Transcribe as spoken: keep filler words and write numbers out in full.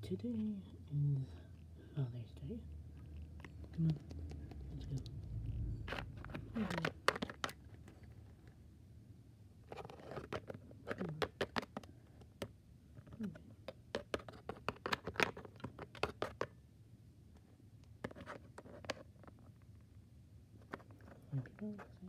today is Father's Day. Come on, let's go. Okay. Happy Father's Day.